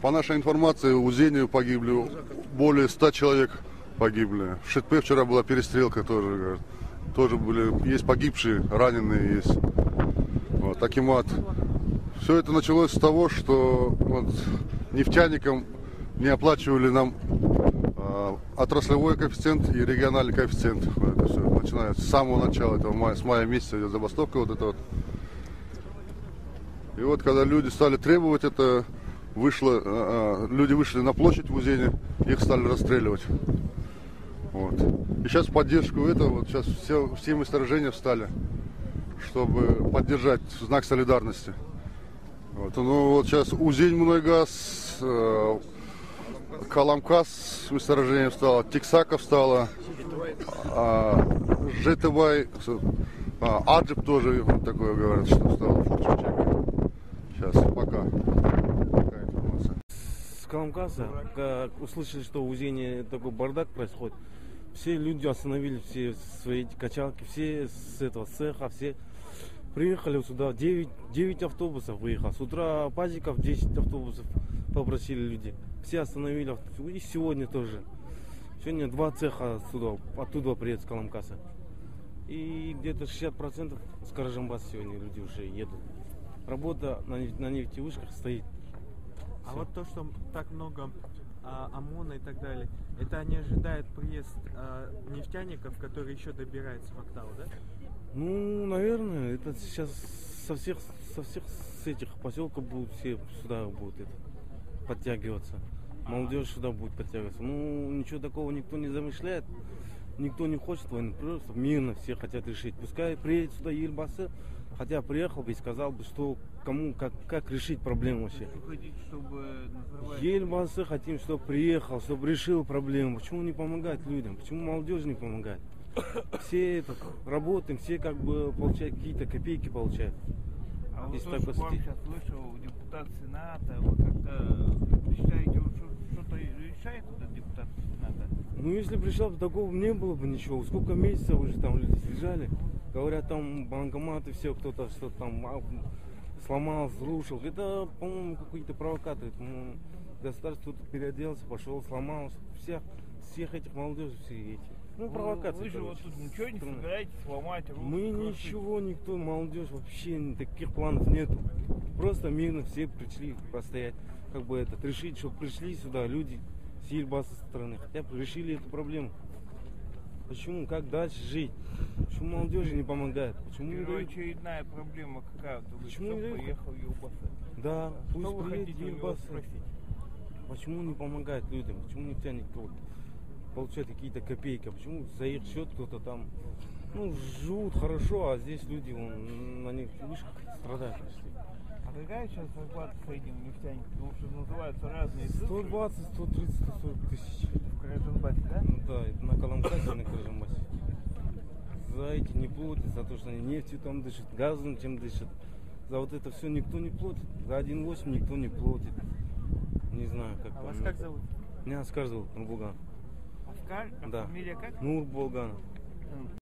По нашей информации, у Зени погибли более 100 человек погибли. В Шитпе вчера была перестрелка тоже. Тоже есть погибшие, раненые есть. Вот, Акимат. Все это началось с того, что вот, нефтяникам не оплачивали нам отраслевой коэффициент и региональный коэффициент. Это все начинается с самого начала этого с мая месяца идет забастовка вот эта вот. И вот когда люди стали требовать это, люди вышли на площадь в Узене, их стали расстреливать. Вот. И сейчас в поддержку этого, вот сейчас все месторождения встали, чтобы поддержать знак солидарности. Вот. Ну вот сейчас Узень-Мунайгаз, Каламкас месторождение встало, Тексака встала, Жетывай, Аджип тоже вот такое говорят, что встало. Сейчас, пока информация. С Каламкаса, как услышали, что в Узене такой бардак происходит, все люди остановили все свои качалки, все с этого цеха, все приехали сюда, 9 автобусов выехало. С утра пазиков 10 автобусов попросили люди. Все остановили, и сегодня тоже. Сегодня 2 цеха оттуда приедут с Каламкаса. И где-то 60% с Каражанбаса сегодня люди уже едут. Работа на нефтевышках стоит. А вот то, что так много ОМОНа и так далее, это не ожидает приезд нефтяников, которые еще добираются в Актау, да? Ну, наверное, это сейчас со всех с этих поселков будут все сюда будут подтягиваться. Молодежь сюда будет подтягиваться. Ну, ничего такого никто не замышляет. Никто не хочет войны, просто мирно все хотят решить. Пускай приедет сюда Елбасы, хотя приехал бы и сказал бы, что кому, как решить проблему вообще. Елбасы хотим, чтобы приехал, чтобы решил проблему. Почему не помогать людям? Почему молодежь не помогает? Все работаем, все как бы получают какие-то копейки получают. А вот то, что к вам сейчас вышел депутат Сената, вы как-то считаете, что-то решает этот депутат Сената? Ну, если пришел бы, такого не было бы ничего. Сколько месяцев уже там люди лежали. Говорят, там банкоматы, все, кто-то что-то там сломал, разрушил. Это, по-моему, какие-то провокаторы. Государство тут переоделся, пошел, сломал всех этих молодежей, все эти. Ну, провокации. Вы же вот тут ничего не собираетесь сломать, русских? Мы ничего, никто, молодежь, вообще таких планов нету. Просто мирно все пришли постоять, как бы решить, чтобы пришли сюда люди с Елбасы страны, хотя бы решили эту проблему. Почему, как дальше жить? Почему молодежи не помогает? Почему не дают? Очередная проблема какая-то. Почему не дают? Поехал Елбасы. Да, Что пусть вы приедет хотите Елбасы. спросить? Почему не помогает людям? Почему нефтяник получает какие-то копейки? Почему за их счет кто-то там, живут хорошо, а здесь люди на них вышках страдают почти. А какая сейчас зарплата среднего нефтяника? Потому что называются разные цифры. 120, 130, 140 тысяч. В Каражанбасе, да? Да, это на Каламкасе и на Каражанбасе. За эти не платят, за то, что они нефтью там дышат, газом чем дышат. За вот это все никто не платит. За 1,8 никто не платит. Не знаю, как. А вас как зовут? Меня Аскар зовут, Нурбулган. Аскар? А Да. фамилия как? Нурбулган.